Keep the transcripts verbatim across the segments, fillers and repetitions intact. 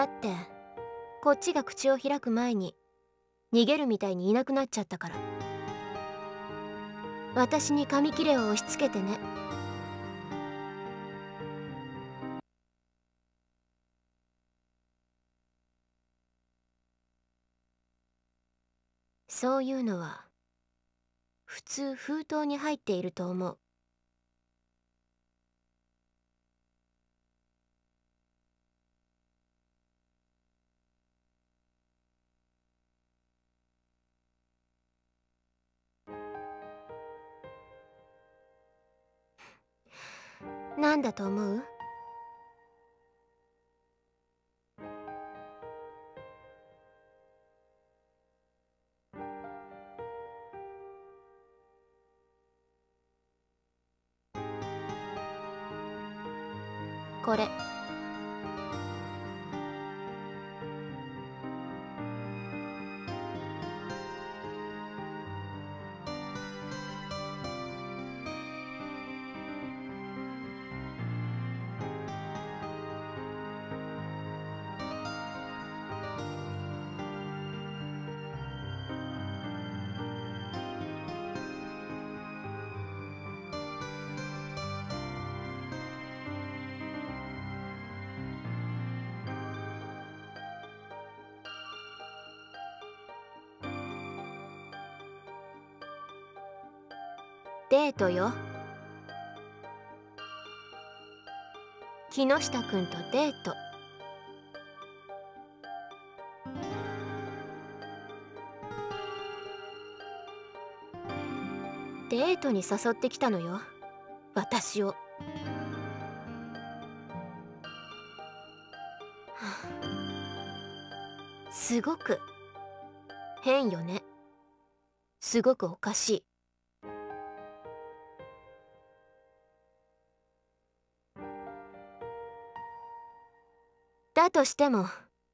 だってこっちが口を開く前に逃げるみたいにいなくなっちゃったから。私に紙切れを押し付けてね。そういうのは普通封筒に入っていると思う。なんだと思う？これ。デートよ。木下くんとデート。デートに誘ってきたのよ、私を。はあ、すごく変よね。すごくおかしい。だとしても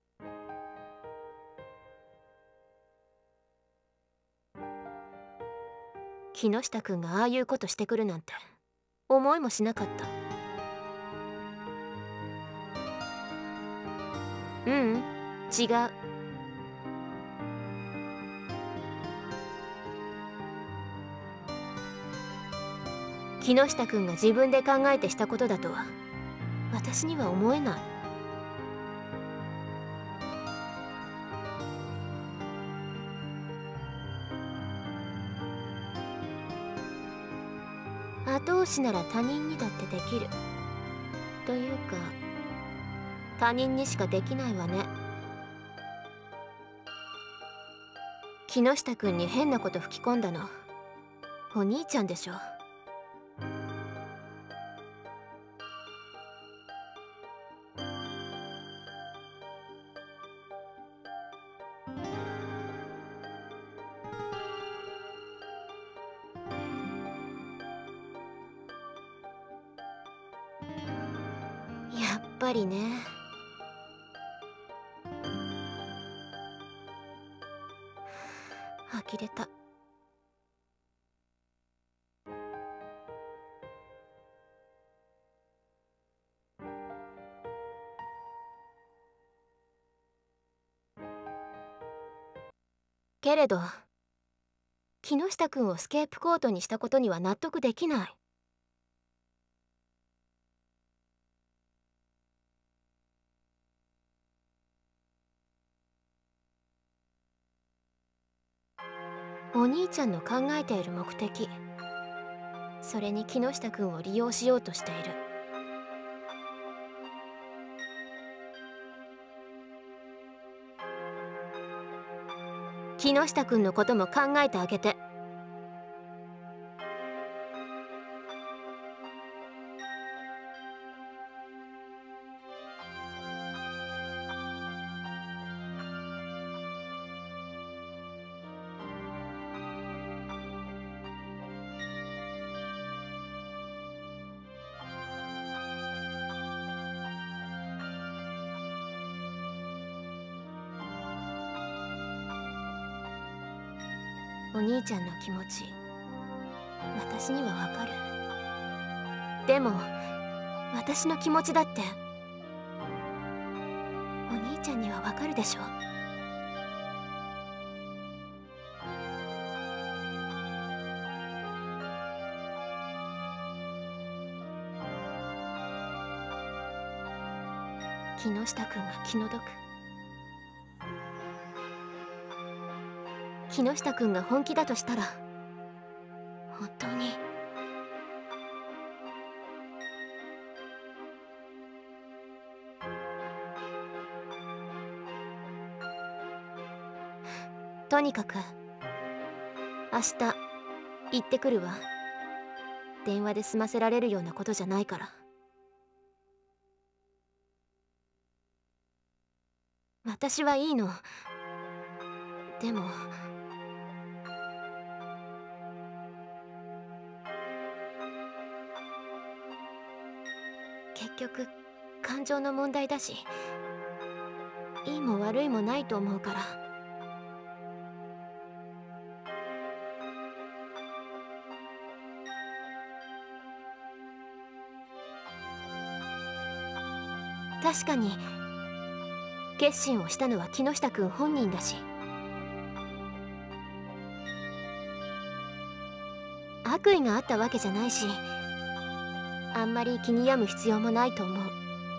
木下くんがああいうことしてくるなんて思いもしなかった。ううん、違う。木下くんが自分で考えてしたことだとは私には思えない。後押しなら他人にだってできる。というか他人にしかできないわね。木下くんに変なこと吹き込んだのお兄ちゃんでしょ。やっぱりね。呆れた。けれど木下くんをスケープゴートにしたことには納得できない。お兄ちゃんの考えている目的、それに木下くんを利用しようとしている。木下くんのことも考えてあげて。お兄ちゃんの気持ち私にはわかる。でも私の気持ちだってお兄ちゃんにはわかるでしょ。木下くんが気の毒。木下くんが本気だとしたら本当にとにかく明日行ってくるわ。電話で済ませられるようなことじゃないから。私はいいの。でも結局感情の問題だし、いいも悪いもないと思うから。確かに決心をしたのは木下くん本人だし、悪意があったわけじゃないし、あんまり気に病む必要もないと思う。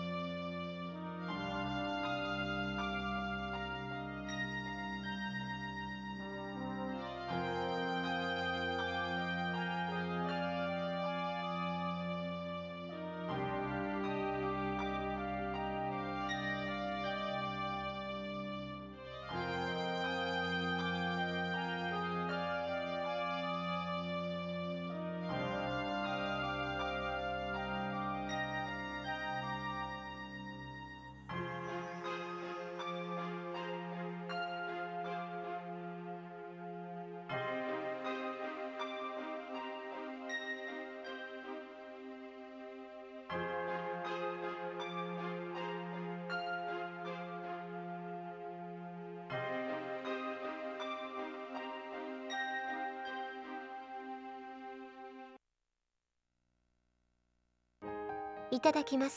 いただきます。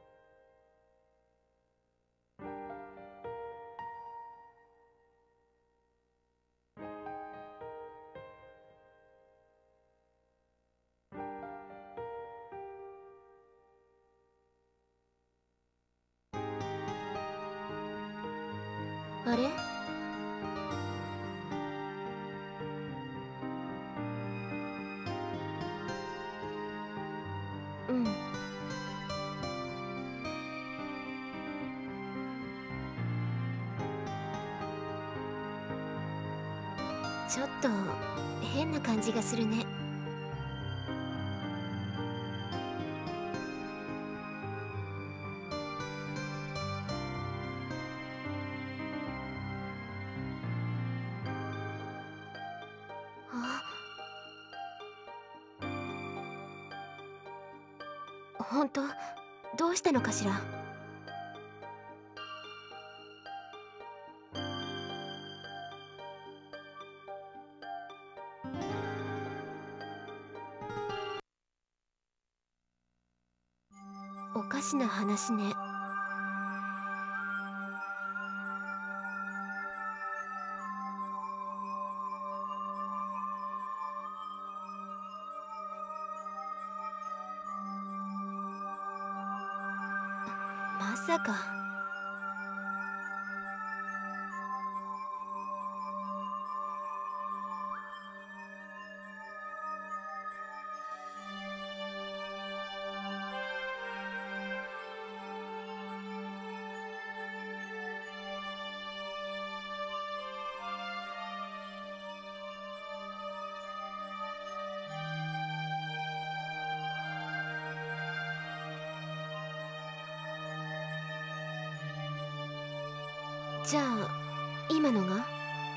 あれ？うん。ちょっと変な感じがするね。あ、本当？どうしたのかしら。おかしな話ね。まさか。じゃあ今のが？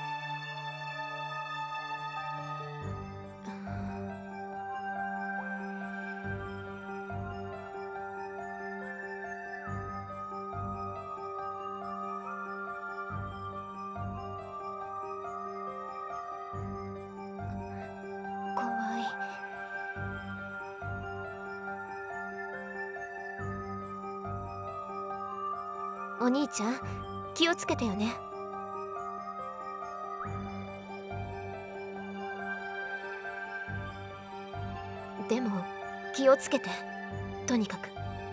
怖い。 お兄ちゃん気をつけてよね。でも気をつけて、とにかく。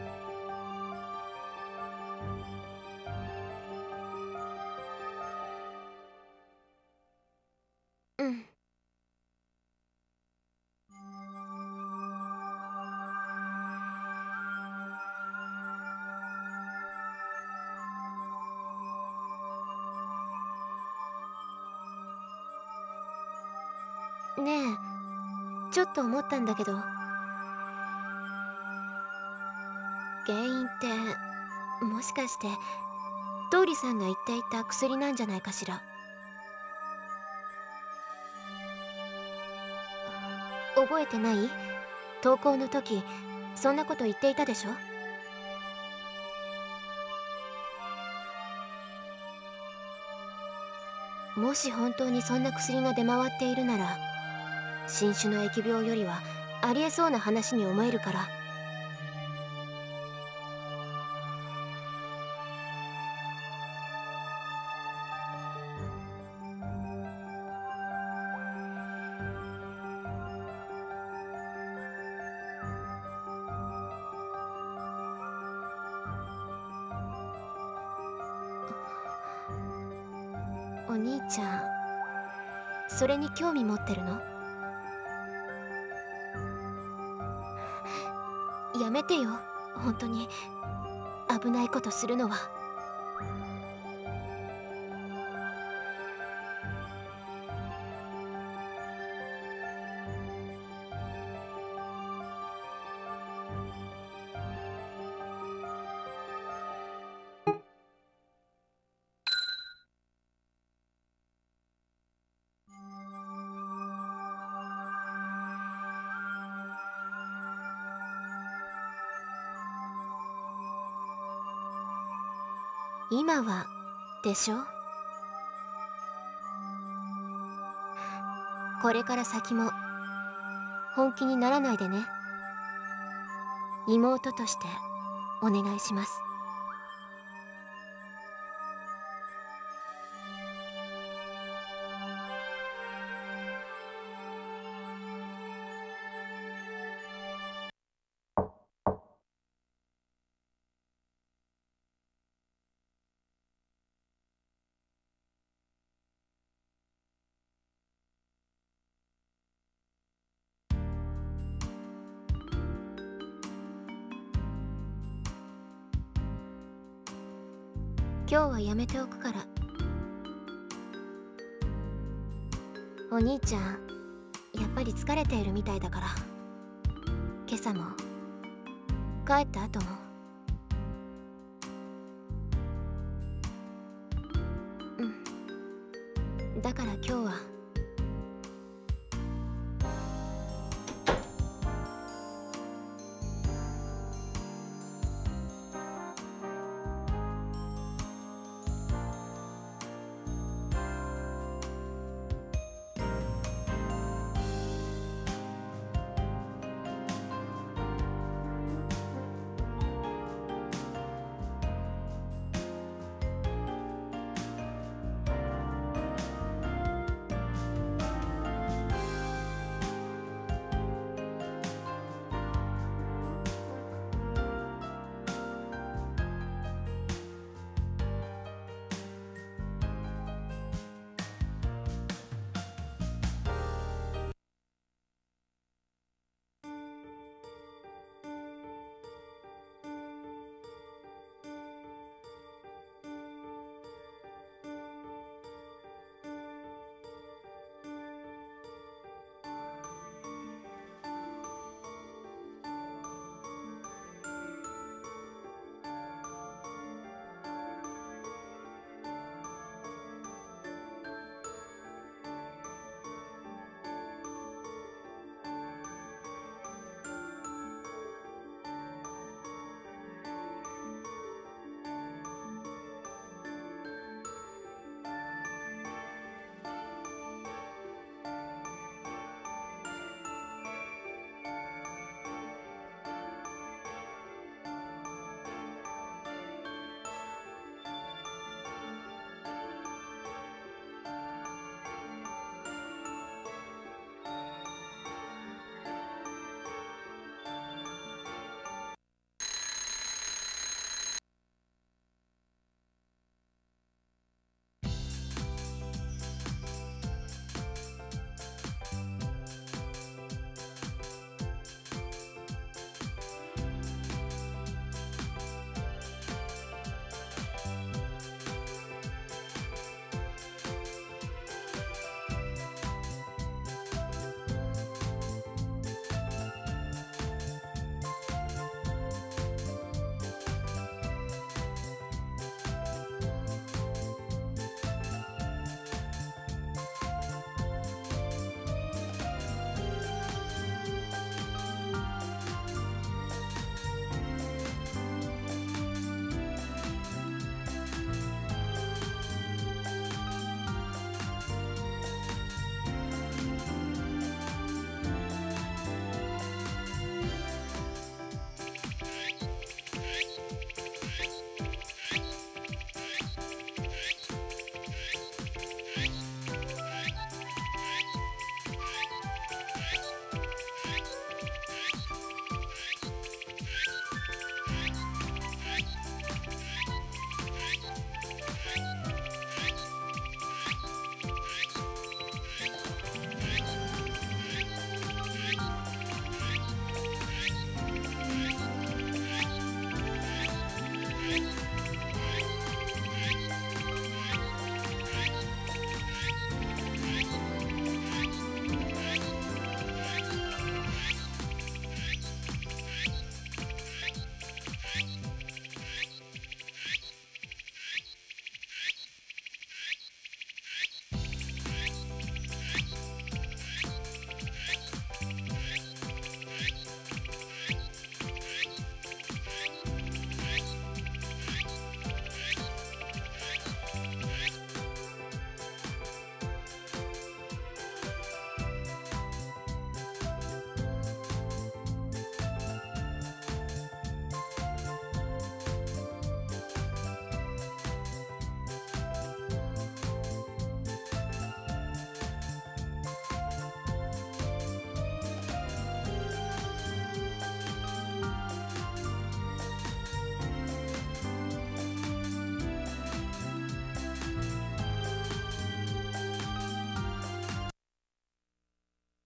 うん。ねえ、ちょっと思ったんだけど、原因ってもしかして通りさんが言っていた薬なんじゃないかしら。覚えてない？登校の時そんなこと言っていたでしょ。もし本当にそんな薬が出回っているなら、新種の疫病よりはありえそうな話に思えるから。お兄ちゃん、それに興味持ってるの？やめてよ、本当に危ないことするのは。今はでしょ。これから先も本気にならないでね。妹としてお願いします。今日はやめておくから。お兄ちゃんやっぱり疲れているみたいだから、今朝も帰った後も。うん、だから今日は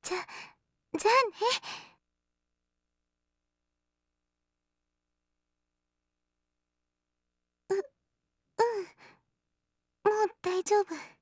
じゃじゃあね。ううん、もう大丈夫。